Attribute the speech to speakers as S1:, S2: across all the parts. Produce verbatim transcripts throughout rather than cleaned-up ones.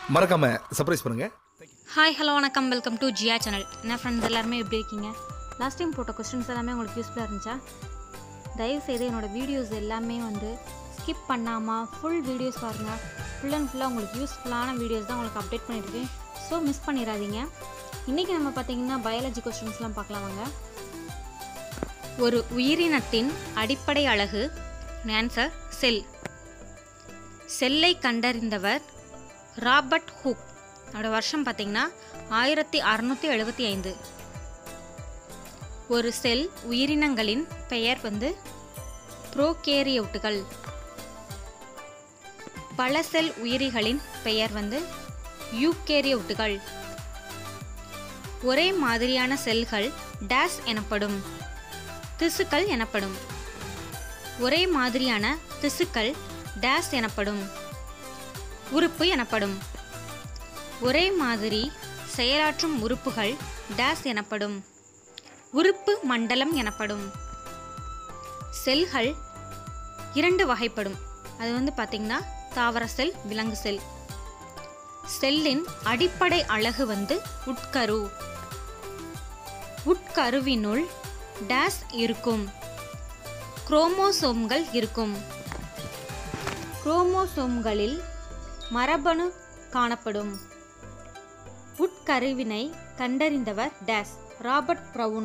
S1: மறக்காம சர்ப்ரைஸ் பண்ணுங்க.
S2: Hi hello வணக்கம், வெல்கம் டு ஜியா சேனல். என்ன ஃப்ரெண்ட்ஸ் எல்லாருமே எப்படி இருக்கீங்க? லாஸ்ட் டைம் போட்ட கொஸ்டின்ஸ் எல்லாமே உங்களுக்கு யூஸ்ஃபுல்லாக இருந்துச்சா? தயவுசெய்து என்னோடய வீடியோஸ் எல்லாமே வந்து ஸ்கிப் பண்ணாமல் ஃபுல் வீடியோஸ் பாருங்கள். ஃபுல் அண்ட் ஃபுல்லாக உங்களுக்கு யூஸ்ஃபுல்லான வீடியோஸ் தான் உங்களுக்கு அப்டேட் பண்ணியிருக்கேன். ஸோ மிஸ் பண்ணிடாதீங்க. இன்றைக்கி நம்ம பார்த்திங்கன்னா பயாலஜி கொஸ்டின்ஸ்லாம் பார்க்கலாம் வாங்க. ஒரு உயிரினத்தின் அடிப்படை அலகு ஆன்சர் செல். செல்லை கண்டறிந்தவர் ராபர்ட் ஹூக். அதோட வருஷம் பார்த்திங்கன்னா ஆயிரத்தி அறநூற்றி எழுபத்தி ஐந்து. ஒரு செல் உயிரினங்களின் பெயர் வந்து புரோகேரியோட்டுகள். பல செல் உயிரிகளின் பெயர் வந்து யூகேரியோட்டுகள். ஒரே மாதிரியான செல்கள் டேஸ் எனப்படும். திசுக்கள் எனப்படும். ஒரே மாதிரியான திசுக்கள் டேஸ் எனப்படும். உறுப்பு எனப்படும். ஒரே மாதிரி செயலாற்றும் உறுப்புகள் டேஸ் எனப்படும். உறுப்பு மண்டலம் எனப்படும். செல்கள் இரண்டு வகைப்படும். அது வந்து பார்த்திங்கன்னா தாவர செல், விலங்கு செல். செல்லின் அடிப்படை அலகு வந்து உட்கரு. உட்கருவினுள் டேஸ் இருக்கும். குரோமோசோம்கள் இருக்கும். குரோமோசோம்களில் மரபணு காணப்படும். உட்கருவினை கண்டறிந்தவர் டேஸ் ராபர்ட் பிரவுன்.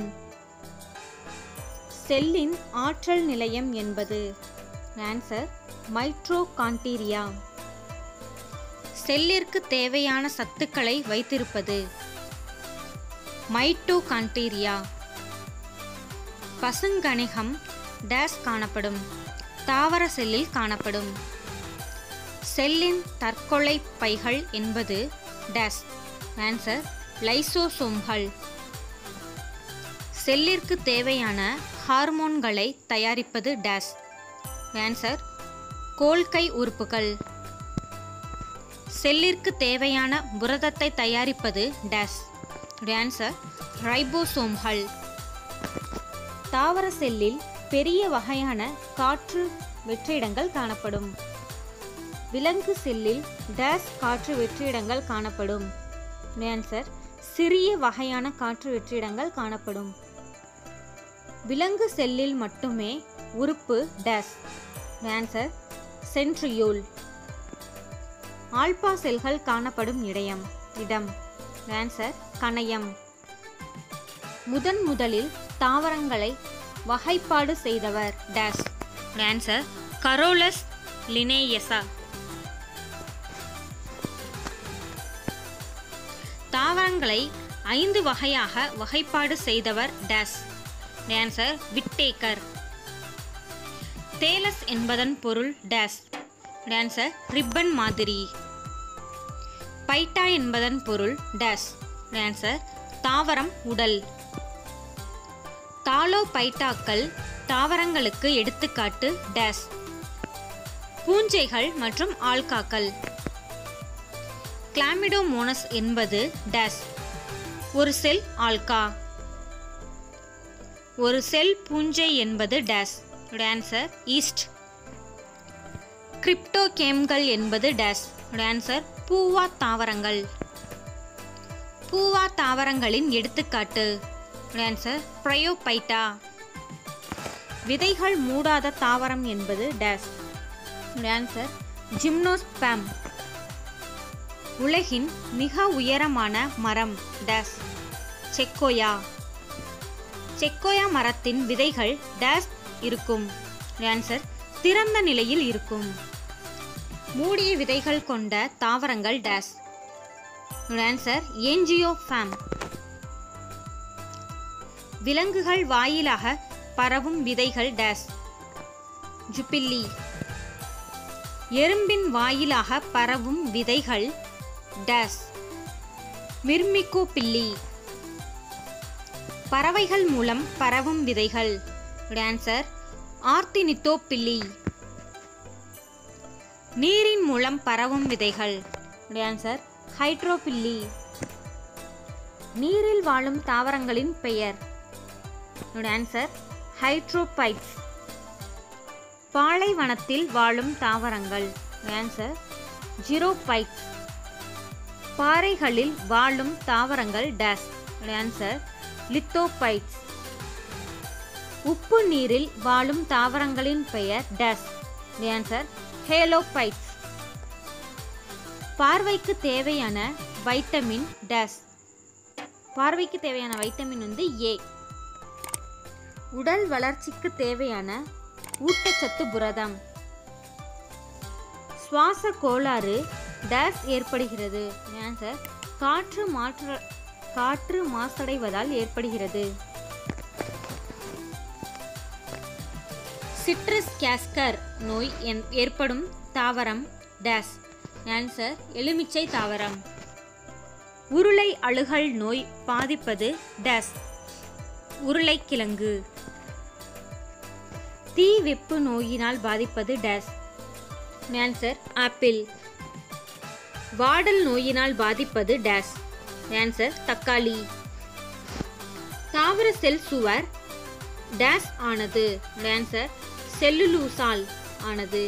S2: செல்லின் ஆற்றல் நிலையம் என்பது ஆன்சர் மைட்டோகாண்ட்ரியா. செல்லிற்கு தேவையான சத்துக்களை வைத்திருப்பது மைட்டோகாண்ட்ரியா. பசுங்கணிகம் டேஸ் காணப்படும். தாவர செல்லில் காணப்படும். செல்லின் தற்கொலை பைகள் என்பது டேஸ் ஆன்சர் லைசோசோம்கள். செல்லிற்கு தேவையான ஹார்மோன்களை தயாரிப்பது டேஸ் ஆன்சர் கோல்கை உறுப்புகள். செல்லிற்கு தேவையான புரதத்தை தயாரிப்பது டேஸ் ஆன்சர் ரைபோசோம்கள். தாவர செல்லில் பெரிய வகையான காற்று வெற்றிடங்கள் காணப்படும். விலங்கு செல்லில் டேஸ் காற்று வெற்றிடங்கள் காணப்படும் ஆன்சர் சிறிய வகையான காற்று வெற்றிடங்கள் காணப்படும். விலங்கு செல்லில் மட்டுமே உறுப்பு டேஸ் ஆன்சர் சென்ட்ரியோல். ஆல்பா செல்கள் காணப்படும் இடம் இடம் ஆன்சர் கணையம். முதன் முதலில் தாவரங்களை வகைப்பாடு செய்தவர் டேஸ் ஆன்சர் கரோலஸ் லினேயஸா. தாவரங்களை ஐந்து வகையாக வகைப்பாடு செய்தவர் டேஸ் ஆன்சர் விட்டேக்கர். தேலஸ் என்பதன் பொருள் டேஸ் ஆன்சர் ரிப்பன் மாதிரி. பைட்டா என்பதன் பொருள் டேஸ் ஆன்சர் தாவரம் உடல். தாலோபைட்டாக்கள் தாவரங்களுக்கு எடுத்துக்காட்டு டேஸ் பூஞ்சைகள் மற்றும் ஆல்காக்கள். கிளாமிடோமோனஸ் என்பது டேஸ் ஒரு செல் ஆல்கா. ஒரு செல் பூஞ்சை என்பது டேஸ் ஆன்சர் ஈஸ்ட். கிரிப்டோகேம்கள் என்பது டேஸ் ஆன்சர் பூவா தாவரங்கள். பூவா தாவரங்களின் எடுத்துக்காட்டு ஆன்சர் பிரயோபைட்டா. விதைகள் மூடாத தாவரம் என்பது டேஸ் ஆன்சர் ஜிம்னோஸ்பேம். உலகின் மிக உயரமான மரம் டேஸ் செக்கோயா. செக்கோயா மரத்தின் விதைகள் டேஸ் இருக்கும் ஆன்சர் திறந்த நிலையில் இருக்கும். மூடிய விதைகள் கொண்ட தாவரங்கள் டேஸ் ஆன்சர் ஏஞ்சியோஃபேம். விலங்குகள் வாயிலாக பரவும் விதைகள் டேஸ் ஜுபில்லி. எறும்பின் வாயிலாக பரவும் விதைகள் டேஸ் மிர்மிகோபில்லி. பறவைகள் மூலம் பரவும் விதைகள் ஆன்சர் ஆர்த்தினித்தோபில்லி. நீரின் மூலம் பரவும் விதைகள் ஆன்சர் ஹைட்ரோபில்லி. நீரில் வாழும் தாவரங்களின் பெயர் ஆன்சர் ஹைட்ரோபைட்ஸ். பாலைவனத்தில் வாழும் தாவரங்கள் ஆன்சர் ஜீரோபைட்ஸ். பாறைகளில் வாழும் தாவரங்கள் டேஸ். ஆன்சர் லித்தோபைட்ஸ். உப்பு நீரில் வாழும் தாவரங்களின் பெயர் டேஸ். ஆன்சர் ஹேலோபைட்ஸ். பார்வைக்கு தேவையான வைட்டமின் டேஸ். பார்வைக்கு தேவையான வைட்டமின் வந்து ஏ. உடல் வளர்ச்சிக்கு தேவையான ஊட்டச்சத்து புரதம். சுவாச கோளாறு டேஸ் ஏற்படுகிறது. ஆன்சர் காற்று மாற்ற காற்று மாசடைவதால் ஏற்படுகிறது. சிட்ரஸ் கேஸ்கர் நோய் ஏற்படும் தாவரம் டேஸ். ஆன்சர் எலுமிச்சை தாவரம். உருளை அழுகல் நோய் பாதிப்பது டேஸ். உருளைக்கிழங்கு. தீ வெப்பு நோயினால் பாதிப்பது டேஸ். Answer apple. வாடல் நோயினால் பாதிப்பது டேஸ். ஆன்சர் தக்காளி. தாவர செல் சுவர் டேஸ் ஆனது. ஆன்சர் செல்லுலூசால் ஆனது.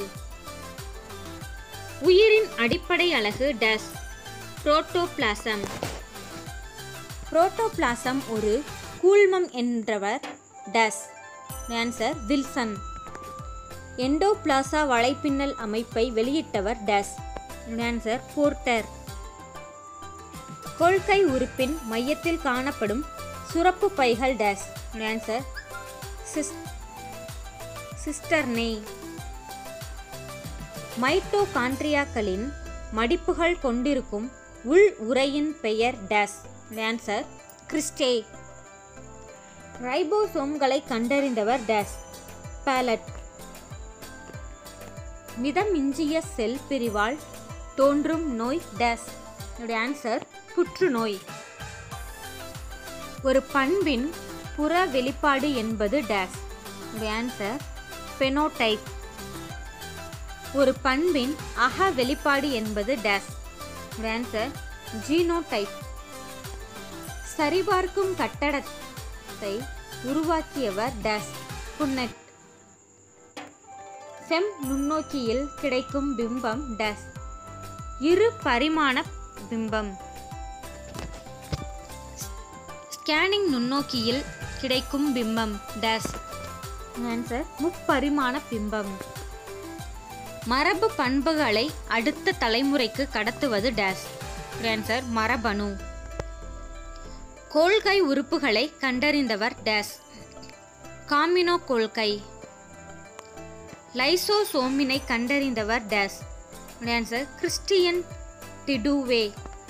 S2: உயிரின் அடிப்படை அலகு டேஸ். புரோட்டோபிளாசம். புரோட்டோபிளாசம் ஒரு கூழ்மம் என்றவர் டேஸ். Answer Wilson. எண்டோபிளாசா வலைப்பின்னல் அமைப்பை வெளியிட்டவர் டேஸ். Answer Porter. கொள்கை உறுப்பின் மையத்தில் காணப்படும் சுரப்பு பைகள் டேஸ். ஆன்சர் சிஸ்டர்னே. மைட்டோகாண்ட்ரியாக்களின் மடிப்புகள் கொண்டிருக்கும் உள் உறையின் பெயர் டேஸ். Answer cristae. ரைபோசோம்களை கண்டறிந்தவர் டேஸ். பாலட். மிதமிஞ்சிய செல் பிரிவால் தோன்றும் நோய் டேஸ். ஆன்சர் புற்றுநோய். ஒரு பண்பின் புற வெளிப்பாடு என்பது டேஸ். ஆன்சர் பெனோடைப். ஒரு பண்பின் அக வெளிப்பாடு என்பது டேஸ். Answer genotype. சரிபார்க்கும் கட்டடத்தை உருவாக்கியவர் டேஸ். புன்னட். செம் நுண்ணோக்கியில் கிடைக்கும் பிம்பம் டேஸ். இரு பரிமாண பிம்பம். ஸ்கேனிங் நுண்ணோக்கியில் கிடைக்கும் பிம்பம் டேஸ். ஆன்சர் முப்பரிமாண பிம்பம். மரபு பண்புகளை அடுத்த தலைமுறைக்கு கடத்துவது டேஸ். ஆன்சர் மரபணு. கோள்கை உறுப்புகளை கண்டறிந்தவர் டேஸ். காமினோ கோள்கை. லைசோசோமினை கண்டறிந்தவர் டேஸ். Answer Christian de Duve.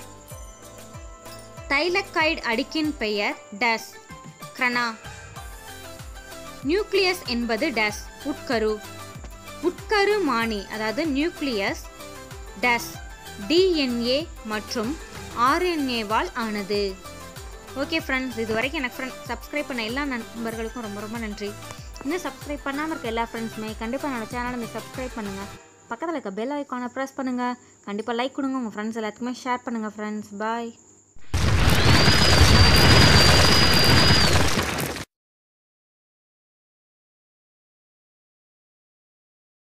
S2: தைலக்காய்டு அடுக்கின் பெயர் டேஸ். கிரனா. நியூக்ளியஸ் என்பது டேஸ். உட்கரு. உட்கரு மானி அதாவது நியூக்ளியஸ் டேஸ் டிஎன்ஏ மற்றும் ஆர்என்ஏவால் ஆனது. ஓகே ஃப்ரெண்ட்ஸ், இது வரைக்கும் எனக்கு ஃப்ரெண்ட் சப்ஸ்கிரைப் பண்ண எல்லா நண்பர்களுக்கும் ரொம்ப ரொம்ப நன்றி. இன்னும் சப்ஸ்கிரைப் பண்ணாமல் இருக்க எல்லா ஃப்ரெண்ட்ஸுமே கண்டிப்பாக என்னோட சேனலை நீங்கள் சப்ஸ்கிரைப் பண்ணுங்கள். பக்கத்தில் இருக்க பெல் ஐக்கானை ப்ரெஸ் பண்ணுங்கள். கண்டிப்பாக லைக் கொடுங்க. உங்கள் ஃப்ரெண்ட்ஸ் எல்லாத்துக்குமே ஷேர் பண்ணுங்கள் ஃப்ரெண்ட்ஸ். பாய்.